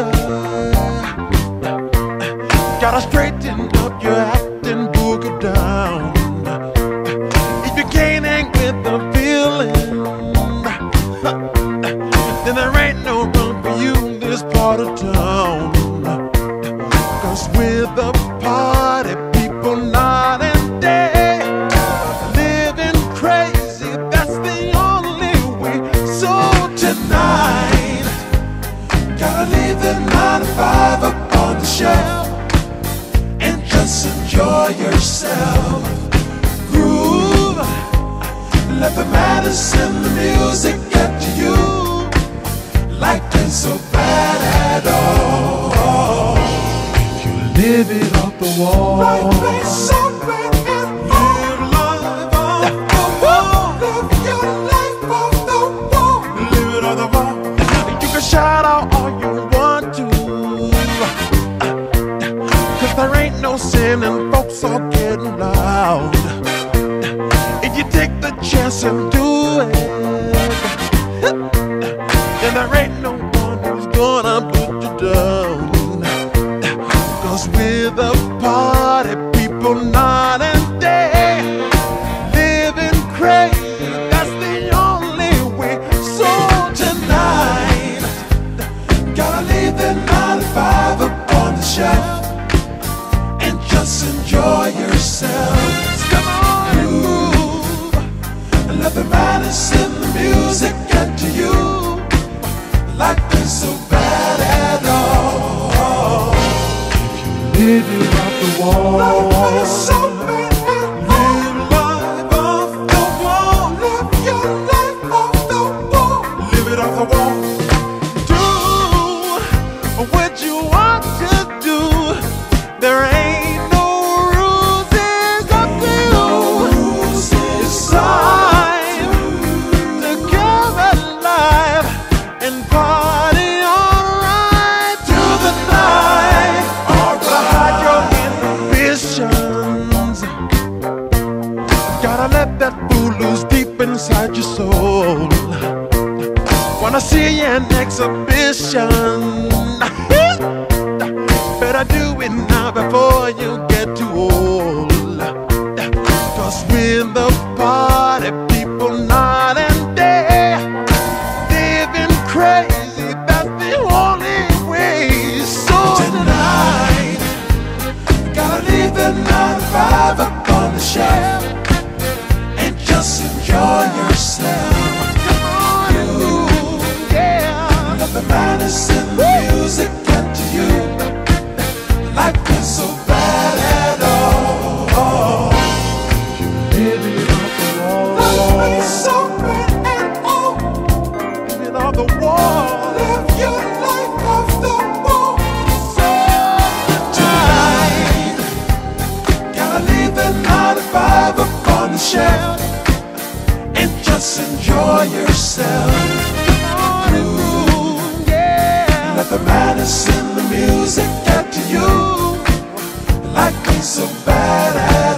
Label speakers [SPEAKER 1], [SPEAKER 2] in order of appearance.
[SPEAKER 1] culture. Gotta straighten up your acting, boogie down. If you can't hang with the feeling, then there ain't no room for you in this part of town. Cause we're the party people night and day, living crazy, that's the only way. So tonight, gotta leave the 9 to 5 up on the shelf and just enjoy yourself. Groove, let the madness in the music get to you. Life ain't so bad at all. Live it off the wall. Life ain't so bad at all. Live life off the wall. Live your life off the wall. Live it off the wall. You can shout out all you want to, cause there ain't no sin and folks are getting loud. If you take the chance and do it, then there ain't no one who's gonna put you down. Cause we're the party people night and day, living crazy, that's the only way. So tonight, gotta leave the 9 to 5 up on the shelf and just enjoy yourself. Come on and move, and let the madness in the music get to you. Life ain't so bad at all. Live it off the wall. Life ain't so bad at all. Live life off the wall. Live your life off the wall. Live it off the wall. Do what you want to do. There ain't no rules, it's up to you. It's time to come alive and party all right through the night. Hide your inhibitions. Gotta let that fool loose deep inside your soul. Wanna see you in exhibition. Better do it now before you get too old. Cause we're the party people night and day, living crazy, that's the only way. So tonight, gotta leave the 9 to 5 up on the shelf and just enjoy yourself. Come on and move, yeah. Let the madness in the music get to you. Life ain't so bad at all. Live it off the wall. Life ain't so bad at all. Live it off the wall. Live your life off the wall. So tonight, gotta leave the 9 to 5 up on the shelf and just enjoy yourself. Come on and move, yeah. Let the madness in the music get to you. Life ain't so bad at all.